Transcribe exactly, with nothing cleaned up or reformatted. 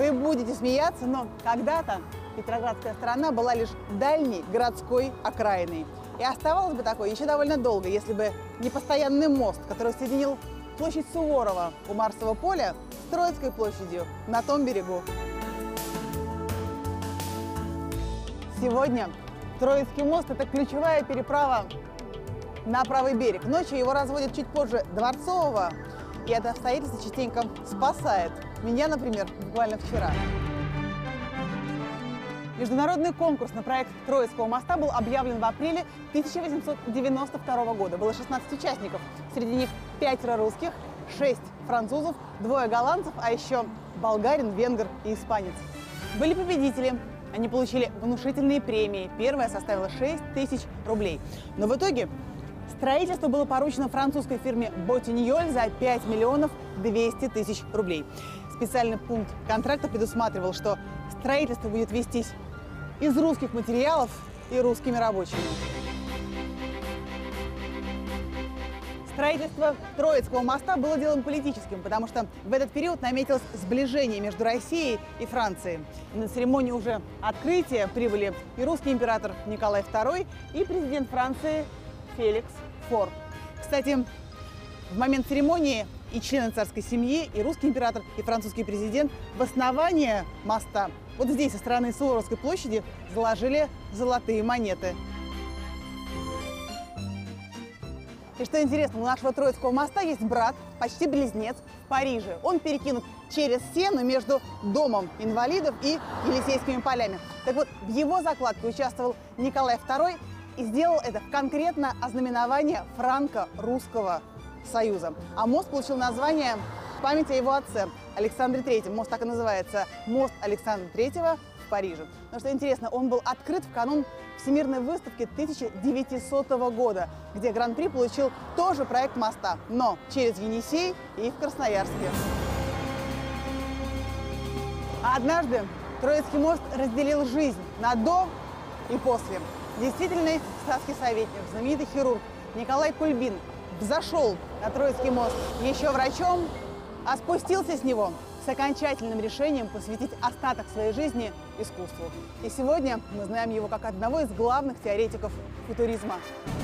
Вы будете смеяться, но когда-то Петроградская сторона была лишь дальней городской окраиной. И оставалась бы такой еще довольно долго, если бы не постоянный мост, который соединил площадь Суворова у Марсового поля с Троицкой площадью на том берегу. Сегодня Троицкий мост – это ключевая переправа на правый берег. Ночью его разводят чуть позже Дворцового, и это обстоятельство частенько спасает меня, например, буквально вчера. Международный конкурс на проект Троицкого моста был объявлен в апреле тысяча восемьсот девяносто второго года. Было шестнадцать участников. Среди них пятеро русских, шесть французов, двое голландцев, а еще болгарин, венгр и испанец. Были победители. Они получили внушительные премии. Первая составила шесть тысяч рублей. Но в итоге строительство было поручено французской фирме Ботиньоль за пять миллионов двести тысяч рублей. Специальный пункт контракта предусматривал, что строительство будет вестись из русских материалов и русскими рабочими. Строительство Троицкого моста было делом политическим, потому что в этот период наметилось сближение между Россией и Францией. И на церемонии уже открытия прибыли и русский император Николай второй, и президент Франции Феликс Фор. Кстати, в момент церемонии и члены царской семьи, и русский император, и французский президент в основание моста, вот здесь, со стороны Суворовской площади, заложили золотые монеты. И что интересно, у нашего Троицкого моста есть брат, почти близнец, в Париже. Он перекинут через Сену между Домом инвалидов и Елисейскими полями. Так вот, в его закладке участвовал Николай второй и сделал это в конкретно ознаменование франко-русского союза. А мост получил название в память о его отце Александре третьем. Мост так и называется – мост Александра третьего в Париже. Но что интересно, он был открыт в канун Всемирной выставки тысяча девятисотого года, где Гран-при получил тоже проект моста, но через Енисей и в Красноярске. А однажды Троицкий мост разделил жизнь на до и после. Действительный статский советник, знаменитый хирург Николай Кульбин взошел на Троицкий мост еще врачом, а спустился с него с окончательным решением посвятить остаток своей жизни искусству. И сегодня мы знаем его как одного из главных теоретиков футуризма.